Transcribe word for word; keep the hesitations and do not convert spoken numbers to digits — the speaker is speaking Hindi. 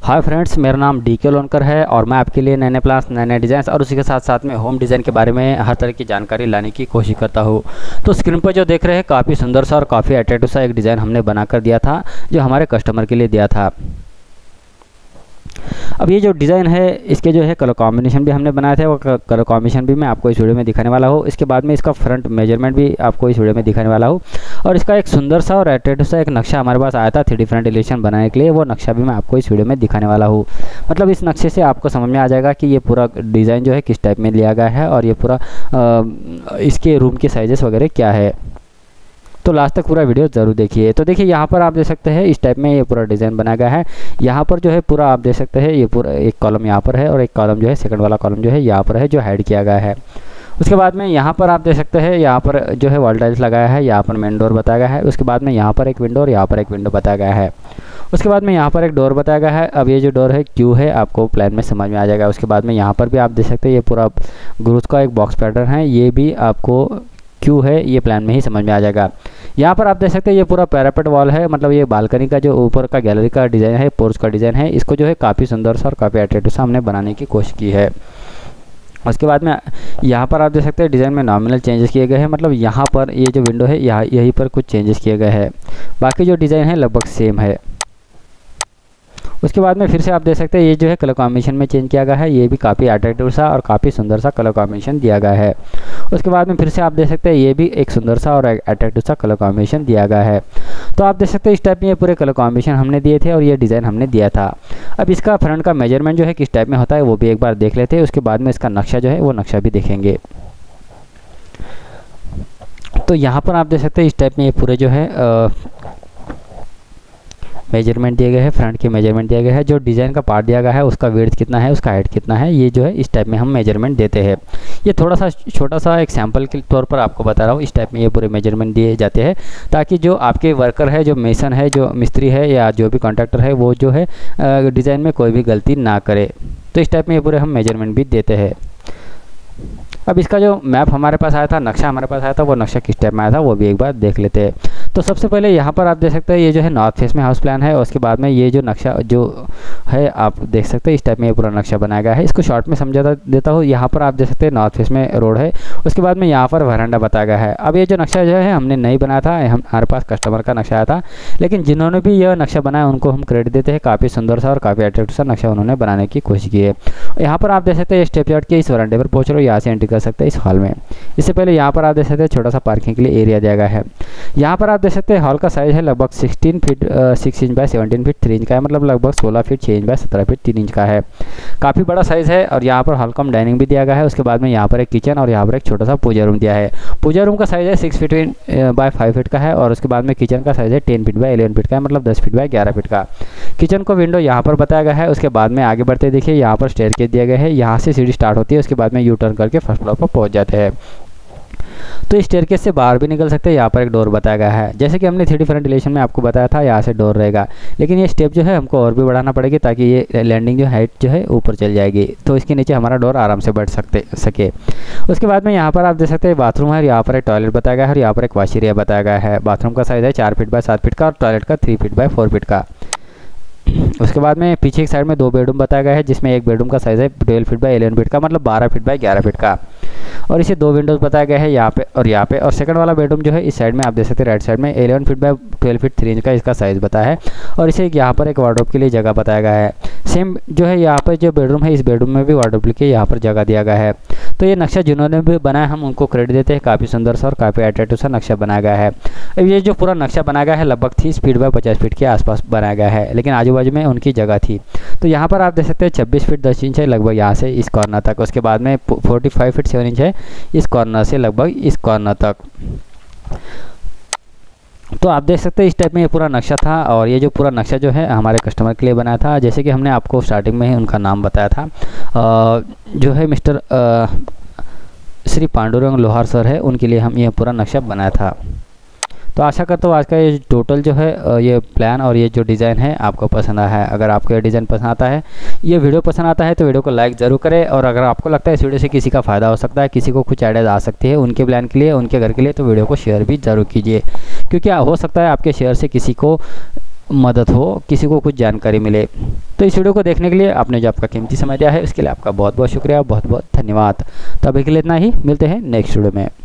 हाय फ्रेंड्स, मेरा नाम डी के लोनकर है और मैं आपके लिए नए नए प्लान्स, नए नए डिज़ाइन और उसी के साथ साथ में होम डिज़ाइन के बारे में हर तरह की जानकारी लाने की कोशिश करता हूँ। तो स्क्रीन पर जो देख रहे हैं काफ़ी सुंदर सा और काफ़ी अट्रैक्टिव सा एक डिज़ाइन हमने बना कर दिया था, जो हमारे कस्टमर के लिए दिया था। अब ये जो डिज़ाइन है इसके जो है कलर कॉम्बिनेशन भी हमने बनाए थे, वो कलर कॉम्बिनेशन भी मैं आपको इस वीडियो में दिखाने वाला हूँ। इसके बाद में इसका फ्रंट मेजरमेंट भी आपको इस वीडियो में दिखाने वाला हूँ और इसका एक सुंदर सा और अट्रैक्टिव सा एक नक्शा हमारे पास आया था थ्री डी फ्रंट एलिवेशन बनाने के लिए, वो नक्शा भी मैं आपको इस वीडियो में दिखाने वाला हूँ। मतलब इस नक्शे से आपको समझ में आ जाएगा कि ये पूरा डिज़ाइन जो है किस टाइप में लिया गया है और ये पूरा आ, इसके रूम के साइजेस वगैरह क्या है। तो लास्ट तक पूरा वीडियो ज़रूर देखिए। तो देखिए यहाँ पर आप देख सकते हैं इस टाइप में ये पूरा डिज़ाइन बनाया गया है। यहाँ पर जो है पूरा आप देख सकते हैं ये पूरा एक कॉलम यहाँ पर है और एक कॉलम जो है सेकंड वाला कॉलम जो है यहाँ पर है, जो हाइड किया गया है। उसके बाद में यहाँ पर आप देख सकते हैं यहाँ पर जो है वॉल टाइल्स लगाया है, यहाँ पर मेन डोर बताया गया है। उसके बाद में यहाँ पर एक विंडो और यहाँ पर एक विंडो बताया गया है। उसके बाद में यहाँ पर एक डोर बताया गया है। अब ये जो डोर है क्यू है, आपको प्लान में समझ में आ जाएगा। उसके बाद में यहाँ पर भी आप देख सकते हैं ये पूरा ग्रूथ का एक बॉक्स पैटर्न है, ये भी आपको क्यू है, ये प्लान में ही समझ में आ जाएगा। यहाँ पर आप देख सकते हैं ये पूरा पैरापेट वॉल है, मतलब ये बालकनी का जो ऊपर का गैलरी का डिज़ाइन है, पोर्च का डिज़ाइन है, इसको जो है काफ़ी सुंदर सा और काफ़ी अट्रैक्टिव सा हमने बनाने की कोशिश की है। उसके बाद में यहाँ पर आप देख सकते हैं डिज़ाइन में नॉमिनल चेंजेस किए गए हैं, मतलब यहाँ पर ये जो विंडो है यहाँ यहीं पर कुछ चेंजेस किए गए हैं, बाकी जो डिज़ाइन है लगभग सेम है। उसके बाद में फिर से आप देख सकते हैं ये जो है कलर कॉम्बिनेशन में चेंज किया गया है, ये भी काफ़ी अट्रैक्टिव सा और काफ़ी सुंदर सा कलर कॉम्बिनेशन दिया गया है। उसके बाद में फिर से आप देख सकते हैं ये भी एक सुंदर सा और अट्रैक्टिव सा कलर कॉम्बिनेशन दिया गया है। तो आप देख सकते हैं इस टाइप में ये पूरे कलर कॉम्बिनेशन हमने दिए थे और ये डिज़ाइन हमने दिया था। अब इसका फ्रंट का मेजरमेंट जो है किस टाइप में होता है वो भी एक बार देख लेते हैं। उसके बाद में इसका नक्शा जो है वो नक्शा भी देखेंगे। तो यहाँ पर आप देख सकते हैं इस टाइप में ये पूरे जो है आ, मेजरमेंट दिए गए हैं, फ्रंट के मेजरमेंट दिया गया है, जो डिज़ाइन का पार्ट दिया गया है उसका विड्थ कितना है, उसका हाइट कितना है, ये जो है इस टाइप में हम मेजरमेंट देते हैं। ये थोड़ा सा छोटा सा एक सैंपल के तौर पर आपको बता रहा हूँ, इस टाइप में ये पूरे मेजरमेंट दिए जाते हैं ताकि जो आपके वर्कर है, जो मेसन है, जो मिस्त्री है या जो भी कॉन्ट्रैक्टर है, वो जो है डिज़ाइन में कोई भी गलती ना करे। तो इस टाइप में ये पूरे हम मेजरमेंट भी देते हैं। अब इसका जो मैप हमारे पास आया था, नक्शा हमारे पास आया था, वो नक्शा किस टाइप में आया था वो भी एक बार देख लेते हैं। तो सबसे पहले यहाँ पर आप देख सकते हैं ये जो है नॉर्थ फेस में हाउस प्लान है। उसके बाद में ये जो नक्शा जो है आप देख सकते हैं इस टाइप में ये पूरा नक्शा बनाया गया है। इसको शॉर्ट में समझा देता हूँ। यहाँ पर आप देख सकते हैं नॉर्थ फेस में रोड है, उसके बाद में यहाँ पर वरांडा बताया गया है। अब ये जो नक्शा जो है हमने नहीं बनाया था, हमारे पास कस्टमर का नक्शा आया था, लेकिन जिन्होंने भी यह नक्शा बनाया उनको हम क्रेडिट देते हैं। काफ़ी सुंदर सा और काफ़ी अट्रैक्टिव सा नक्शा उन्होंने बनाने की कोशिश की है। यहाँ पर आप देख सकते हैं स्टेप चढ़ के इस वरांडे पर पहुँच रहे हो, यहाँ से एंट्री कर सकते हैं इस हॉल में। इससे पहले यहाँ पर आप देख सकते हैं छोटा सा पार्किंग के लिए एरिया दिया गया है। यहाँ पर आप देख सकते हैं हॉल का साइज है लगभग sixteen feet six inch by seventeen feet three inch का है, मतलब लगभग सोलह फीट छः इंच बाय सत्रह फीट तीन इंच का है। काफ़ी बड़ा साइज़ है और यहाँ पर हॉल कम डाइनिंग भी दिया गया है। उसके बाद में यहाँ पर एक किचन और यहाँ पर एक छोटा सा पूजा रूम दिया है। पूजा रूम का साइज़ है six feet by five feet का है और उसके बाद में किचन का साइज़ है ten feet by eleven feet का है, मतलब दस फीट बाय ग्यारह फीट का। किचन को विंडो यहाँ पर बताया गया है। उसके बाद में आगे बढ़ते देखिए यहाँ पर स्टेयरकेस दिया गया है, यहाँ से सीढ़ी स्टार्ट होती है, उसके बाद में यू टर्न करके फर्स्ट फ्लोर पर पहुँच जाते हैं। तो इस स्टेयरकेस से बाहर भी निकल सकते हैं। यहाँ पर एक डोर बताया गया है, जैसे कि हमने थ्री डी फ्रंट एलिवेशन में आपको बताया था, यहाँ से डोर रहेगा, लेकिन ये स्टेप जो है हमको और भी बढ़ाना पड़ेगी ताकि ये लैंडिंग जो हाइट जो है ऊपर चल जाएगी, तो इसके नीचे हमारा डोर आराम से बैठ सकते सके। उसके बाद में यहाँ पर आप देख सकते हैं बाथरूम है, यहाँ पर एक टॉयलेट बताया गया है और यहाँ पर एक वॉश एरिया बताया गया है। बाथरूम का साइज़ है चार फीट बाय सात फीट का और टॉयलेट का three feet by four feet का। उसके बाद में पीछे की साइड में दो बेडरूम बताया गया है, जिसमें एक बेडरूम का साइज़ है twelve feet by eleven feet का, मतलब बारह फीट बाय ग्यारह फीट का, और इसे दो विंडोज़ बताया गया है यहाँ पे और यहाँ पे। और सेकंड वाला बेडरूम जो है इस साइड में आप देख सकते हैं राइट साइड में eleven feet by twelve feet three inch का इसका साइज़ बताया है और इसे यहाँ पर एक वार्डरोब के लिए जगह बताया गया है। सेम जो है यहाँ पर जो बेडरूम है, इस बेडरूम में भी वार्डरोब के लिए यहाँ पर जगह दिया गया है। तो ये नक्शा जिन्होंने भी बनाया हम उनको क्रेडिट देते हैं। काफ़ी सुंदर सा और काफ़ी अट्रैक्टिव सा नक्शा बनाया गया है। अब ये जो पूरा नक्शा बनाया गया है लगभग तीस फीट बाय पचास फीट के आसपास बनाया गया है, लेकिन आजू बाजू में उनकी जगह थी। तो यहाँ पर आप देख सकते हैं छब्बीस फीट दस इंच है लगभग यहाँ से इस कॉर्नर तक। उसके बाद में forty five feet seven inch है इस कॉर्नर से लगभग इस कॉर्नर तक। तो आप देख सकते हैं इस टाइप में ये पूरा नक्शा था और ये जो पूरा नक्शा जो है हमारे कस्टमर के लिए बनाया था, जैसे कि हमने आपको स्टार्टिंग में ही उनका नाम बताया था, आ, जो है मिस्टर श्री पांडुरंग लोहार सर है, उनके लिए हम ये पूरा नक्शा बनाया था। तो आशा करता हूँ आज का ये टोटल जो है ये प्लान और ये जो डिज़ाइन है आपको पसंद आया है। अगर आपको ये डिज़ाइन पसंद आता है, ये वीडियो पसंद आता है तो वीडियो को लाइक ज़रूर करें, और अगर आपको लगता है इस वीडियो से किसी का फ़ायदा हो सकता है, किसी को कुछ आइडियाज़ आ सकती है उनके प्लान के लिए, उनके घर के लिए, तो वीडियो को शेयर भी ज़रूर कीजिए, क्योंकि हो सकता है आपके शेयर से किसी को मदद हो, किसी को कुछ जानकारी मिले। तो इस वीडियो को देखने के लिए आपने जो आपका कीमती समय दिया है उसके लिए आपका बहुत बहुत शुक्रिया, बहुत बहुत धन्यवाद। तो अभी के लिए इतना ही, मिलते हैं नेक्स्ट वीडियो में।